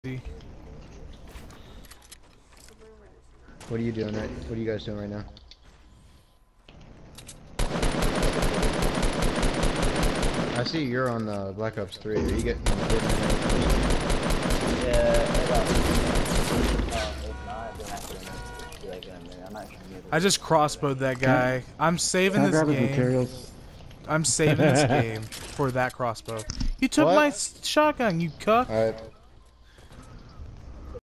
What are you doing right? What are you guys doing right now? I see you're on Black Ops 3. Are you getting Fortnite? Yeah, if not, then I'm not I just crossbowed that guy. I'm saving this game. Materials? I'm saving this game for that crossbow. You took my shotgun, you cuck. Alright.